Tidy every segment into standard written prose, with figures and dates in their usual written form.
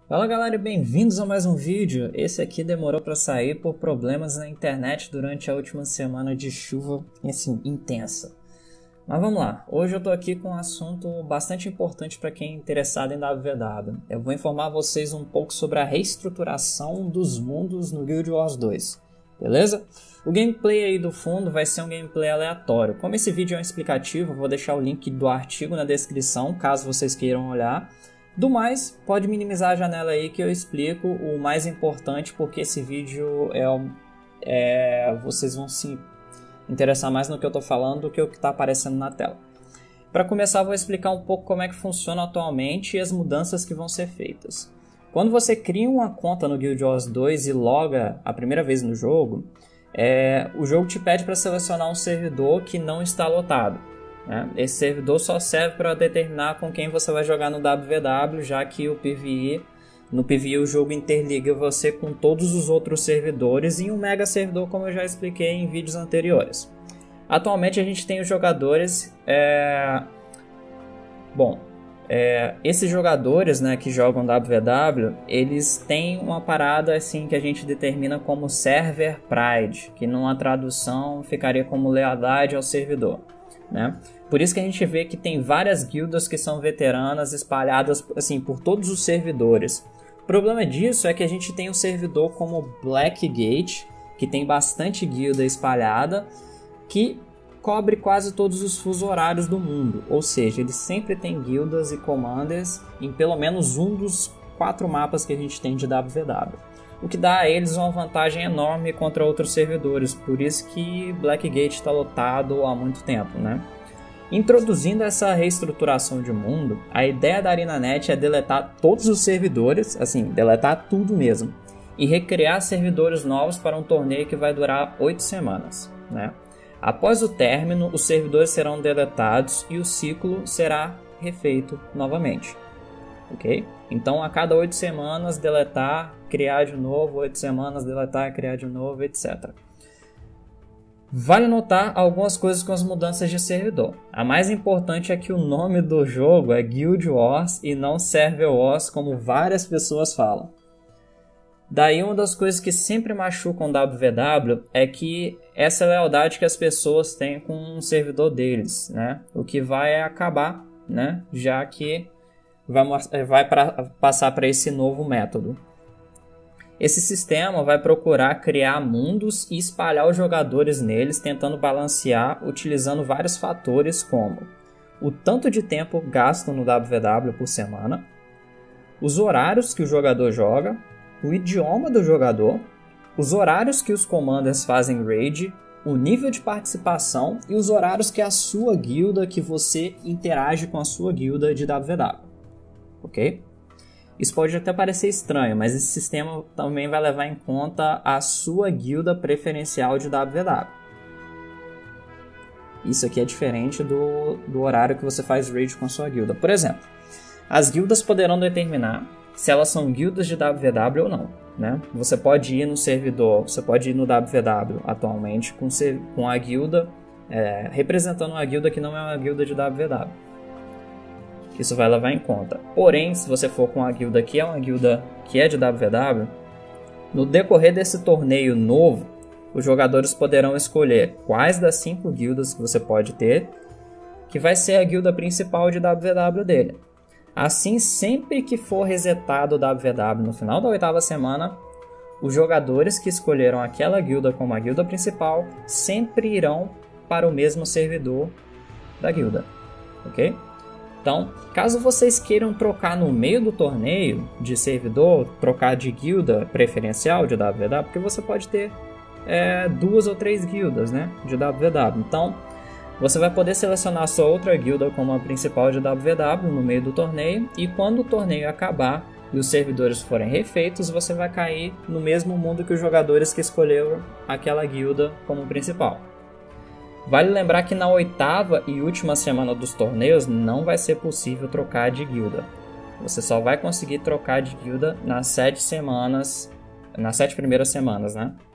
Fala galera e bem-vindos a mais um vídeo. Esse aqui demorou para sair por problemas na internet durante a última semana de chuva assim, intensa. Mas vamos lá, hoje eu tô aqui com um assunto bastante importante para quem é interessado em WVW. Eu vou informar vocês um pouco sobre a reestruturação dos mundos no Guild Wars 2, beleza? O gameplay aí do fundo vai ser um gameplay aleatório. Como esse vídeo é um explicativo, eu vou deixar o link do artigo na descrição, caso vocês queiram olhar. Do mais, pode minimizar a janela aí que eu explico o mais importante, porque esse vídeo vocês vão se interessar mais no que eu estou falando do que o que está aparecendo na tela. Para começar, vou explicar um pouco como é que funciona atualmente e as mudanças que vão ser feitas. Quando você cria uma conta no Guild Wars 2 e loga a primeira vez no jogo, o jogo te pede para selecionar um servidor que não está lotado. Esse servidor só serve para determinar com quem você vai jogar no WVW, já que no PvE o jogo interliga você com todos os outros servidores em um mega servidor, como eu já expliquei em vídeos anteriores. Atualmente a gente tem os jogadores... esses jogadores, que jogam WVW, eles têm uma parada assim que a gente determina como Server Pride, que numa tradução ficaria como lealdade ao servidor. Por isso que a gente vê que tem várias guildas que são veteranas espalhadas assim, por todos os servidores. O problema disso é que a gente tem um servidor como Blackgate, que tem bastante guilda espalhada, que cobre quase todos os fusos horários do mundo. Ou seja, ele sempre tem guildas e commanders em pelo menos um dos 4 mapas que a gente tem de WVW. O que dá a eles uma vantagem enorme contra outros servidores, por isso que Blackgate está lotado há muito tempo, Introduzindo essa reestruturação de mundo, a ideia da ArenaNet é deletar todos os servidores, assim, deletar tudo mesmo, e recriar servidores novos para um torneio que vai durar 8 semanas, Após o término, os servidores serão deletados e o ciclo será refeito novamente. Ok? Então, a cada 8 semanas, deletar, criar de novo, 8 semanas, deletar, criar de novo, etc. Vale notar algumas coisas com as mudanças de servidor. A mais importante é que o nome do jogo é Guild Wars e não Server Wars, como várias pessoas falam. Daí, uma das coisas que sempre machucam o WVW é que essa lealdade que as pessoas têm com o servidor deles, O que vai acabar, já que vai passar para esse novo método. Esse sistema vai procurar criar mundos e espalhar os jogadores neles, tentando balancear, utilizando vários fatores como o tanto de tempo gasto no WVW por semana, os horários que o jogador joga, o idioma do jogador, os horários que os commanders fazem raid, o nível de participação e os horários que a sua guilda, que você interage com a sua guilda de WVW. Ok? Isso pode até parecer estranho, mas esse sistema também vai levar em conta a sua guilda preferencial de WVW. Isso aqui é diferente do horário que você faz raid com a sua guilda. Por exemplo, as guildas poderão determinar se elas são guildas de WVW ou não. Você pode ir no servidor, você pode ir no WVW atualmente com a guilda, representando uma guilda que não é uma guilda de WVW. Isso vai levar em conta. Porém, se você for com a guilda que é uma guilda que é de WVW, no decorrer desse torneio novo, os jogadores poderão escolher quais das 5 guildas que você pode ter, que vai ser a guilda principal de WVW dele. Assim, sempre que for resetado o WVW no final da 8ª semana, os jogadores que escolheram aquela guilda como a guilda principal sempre irão para o mesmo servidor da guilda. Ok? Então, caso vocês queiram trocar no meio do torneio de servidor, trocar de guilda preferencial de WVW, porque você pode ter 2 ou 3 guildas de WVW. Então, você vai poder selecionar a sua outra guilda como a principal de WVW no meio do torneio, e quando o torneio acabar e os servidores forem refeitos, você vai cair no mesmo mundo que os jogadores que escolheram aquela guilda como principal. Vale lembrar que na 8ª e última semana dos torneios não vai ser possível trocar de guilda. Você só vai conseguir trocar de guilda nas 7 primeiras semanas,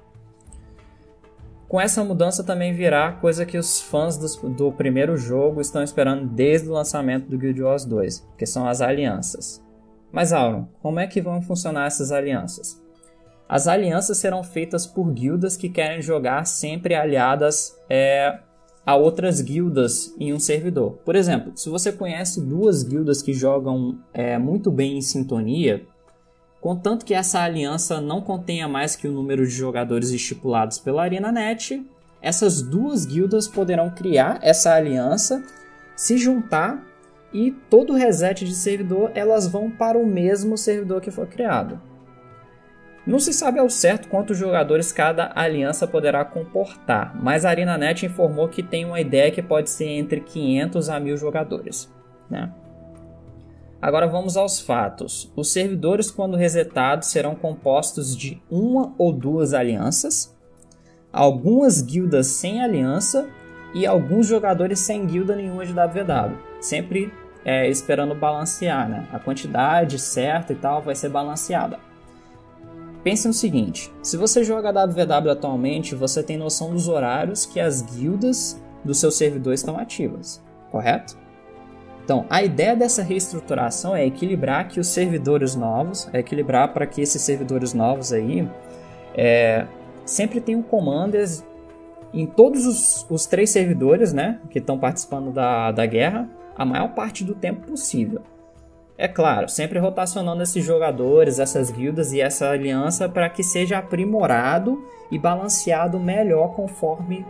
Com essa mudança também virá coisa que os fãs do primeiro jogo estão esperando desde o lançamento do Guild Wars 2, que são as alianças. Mas, Auron, como é que vão funcionar essas alianças? As alianças serão feitas por guildas que querem jogar sempre aliadas a outras guildas em um servidor. Por exemplo, se você conhece duas guildas que jogam muito bem em sintonia, contanto que essa aliança não contenha mais que o número de jogadores estipulados pela ArenaNet, essas duas guildas poderão criar essa aliança, se juntar e todo reset de servidor elas vão para o mesmo servidor que foi criado. Não se sabe ao certo quantos jogadores cada aliança poderá comportar, mas a ArenaNet informou que tem uma ideia que pode ser entre 500 a 1000 jogadores, né? Agora vamos aos fatos. Os servidores, quando resetados, serão compostos de uma ou duas alianças, algumas guildas sem aliança e alguns jogadores sem guilda nenhuma de WW. Sempre esperando balancear, né? A quantidade certa e tal vai ser balanceada. Pense no seguinte, se você joga WW atualmente, você tem noção dos horários que as guildas do seu servidor estão ativas, correto? Então, a ideia dessa reestruturação é equilibrar que os servidores novos, para que esses servidores novos aí sempre tenham commanders em todos os 3 servidores, né, que estão participando da guerra, a maior parte do tempo possível. É claro, sempre rotacionando esses jogadores, essas guildas e essa aliança para que seja aprimorado e balanceado melhor conforme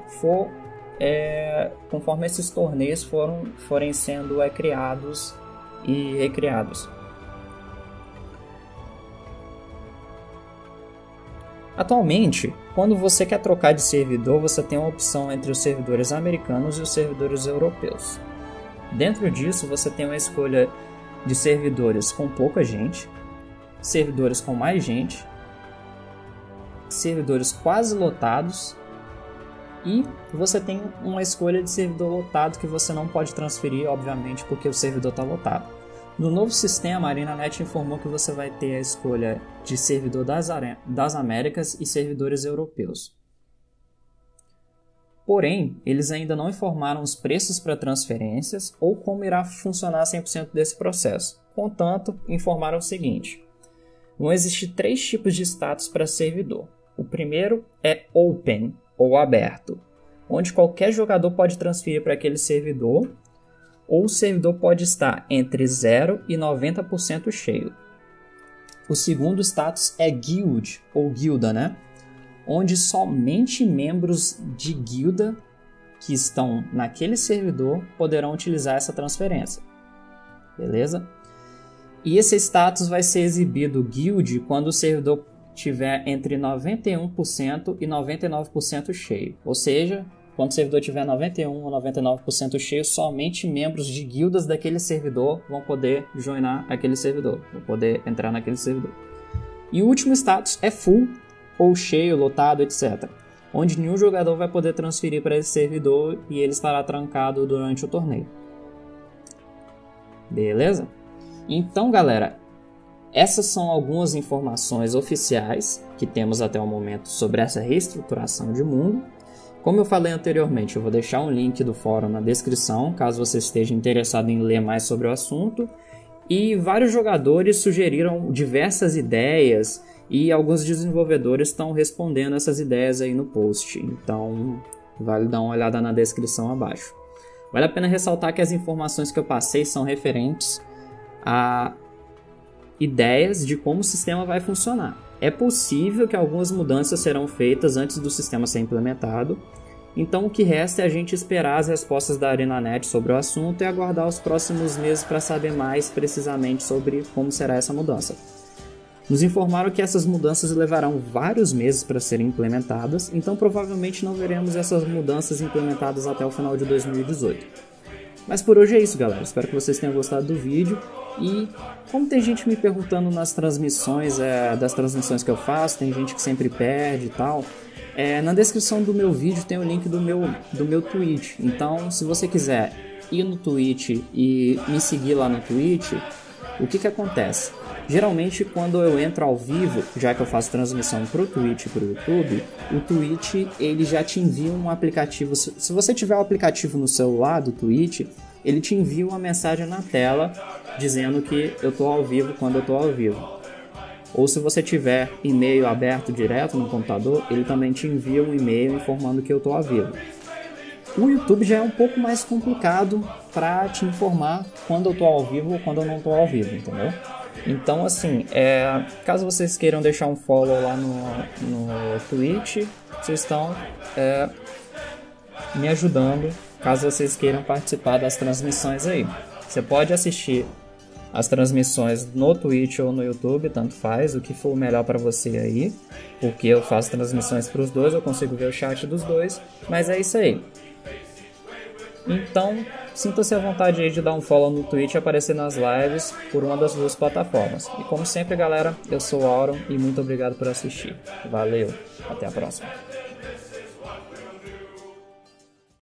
esses torneios forem sendo criados e recriados. Atualmente, quando você quer trocar de servidor, você tem uma opção entre os servidores americanos e os servidores europeus. Dentro disso, você tem uma escolha de servidores com pouca gente, servidores com mais gente, servidores quase lotados e você tem uma escolha de servidor lotado que você não pode transferir, obviamente, porque o servidor está lotado. No novo sistema, a ArenaNet informou que você vai ter a escolha de servidor das Américas e servidores europeus. Porém, eles ainda não informaram os preços para transferências ou como irá funcionar 100% desse processo. Contanto, informaram o seguinte: vão existir 3 tipos de status para servidor. O primeiro é Open, ou aberto, onde qualquer jogador pode transferir para aquele servidor, ou o servidor pode estar entre 0 e 90% cheio. O segundo status é Guild, ou guilda, né? Onde somente membros de guilda que estão naquele servidor poderão utilizar essa transferência. Beleza? E esse status vai ser exibido Guild quando o servidor tiver entre 91% e 99% cheio. Ou seja, quando o servidor tiver 91% ou 99% cheio, somente membros de guildas daquele servidor vão poder joinar aquele servidor, vão poder entrar naquele servidor. E o último status é Full, ou cheio, lotado, etc. Onde nenhum jogador vai poder transferir para esse servidor e ele estará trancado durante o torneio. Beleza? Então, galera, essas são algumas informações oficiais que temos até o momento sobre essa reestruturação de mundo. Como eu falei anteriormente, eu vou deixar um link do fórum na descrição, caso você esteja interessado em ler mais sobre o assunto. E vários jogadores sugeriram diversas ideias e alguns desenvolvedores estão respondendo essas ideias aí no post. Então, vale dar uma olhada na descrição abaixo. Vale a pena ressaltar que as informações que eu passei são referentes a ideias de como o sistema vai funcionar. É possível que algumas mudanças serão feitas antes do sistema ser implementado, então o que resta é a gente esperar as respostas da ArenaNet sobre o assunto e aguardar os próximos meses para saber mais precisamente sobre como será essa mudança. Nos informaram que essas mudanças levarão vários meses para serem implementadas, então provavelmente não veremos essas mudanças implementadas até o final de 2018. Mas por hoje é isso, galera. Espero que vocês tenham gostado do vídeo. E como tem gente me perguntando nas transmissões, das transmissões que eu faço, tem gente que sempre perde e tal, na descrição do meu vídeo tem o link do meu Twitch. Então, se você quiser ir no Twitch e me seguir lá no Twitch, o que acontece? Geralmente, quando eu entro ao vivo, já que eu faço transmissão pro Twitch e pro YouTube, o Twitch ele já te envia um aplicativo. Se você tiver o aplicativo no celular do Twitch, ele te envia uma mensagem na tela dizendo que eu estou ao vivo quando eu estou ao vivo. Ou se você tiver e-mail aberto direto no computador, ele também te envia um e-mail informando que eu estou ao vivo. O YouTube já é um pouco mais complicado para te informar quando eu estou ao vivo ou quando eu não estou ao vivo, entendeu? Então, assim, caso vocês queiram deixar um follow lá no Twitch, vocês estão me ajudando, caso vocês queiram participar das transmissões aí. Você pode assistir as transmissões no Twitch ou no YouTube, tanto faz, o que for melhor para você aí, porque eu faço transmissões para os dois, eu consigo ver o chat dos dois, mas é isso aí. Então, sinta-se à vontade aí de dar um follow no Twitch e aparecer nas lives por uma das duas plataformas. E como sempre, galera, eu sou o Auron e muito obrigado por assistir. Valeu, até a próxima.